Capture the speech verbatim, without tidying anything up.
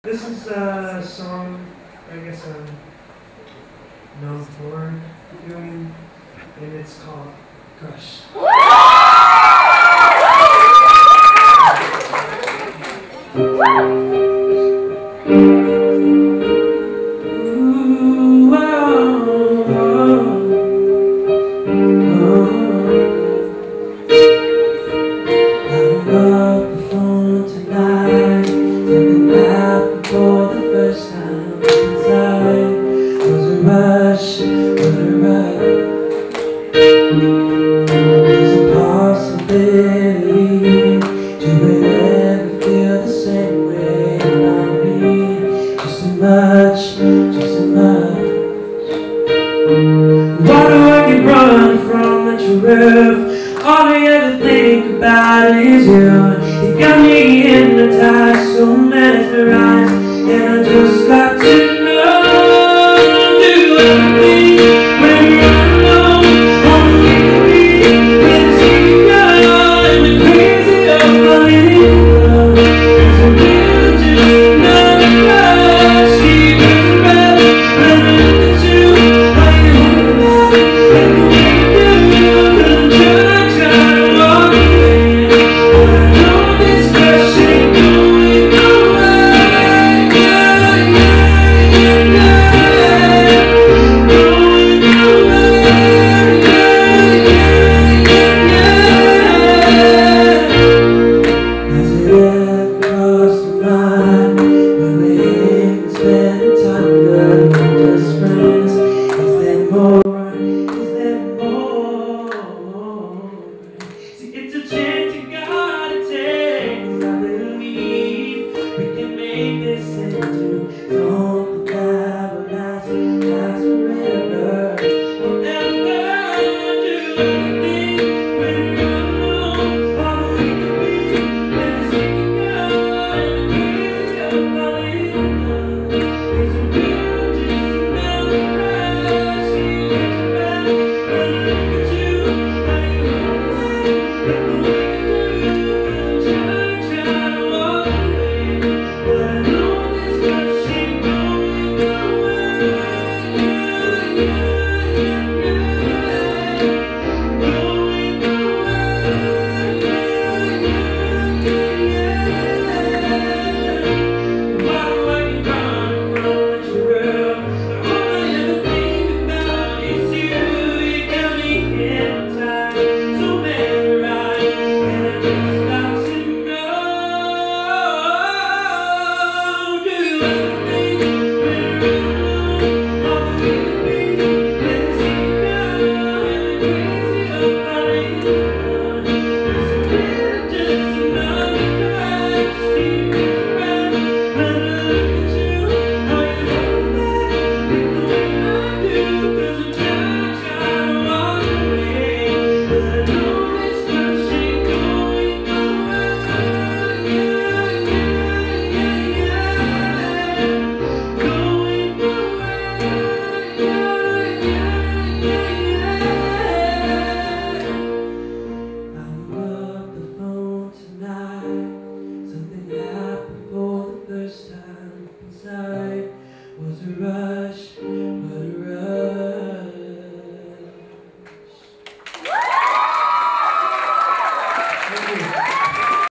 This is a song I guess I'm known for doing, and it's called Crush. All I ever think about is you. You got me hypnotized, so mesmerized, and I just got to know. Do everything when you're alone. Only me, when it's you, and the crazy of falling in love. It's a real just another rush. Keep it red, when I look at you, how you hold me back, and the way you do, couldn't try. Was a rush, what a rush. Thank you.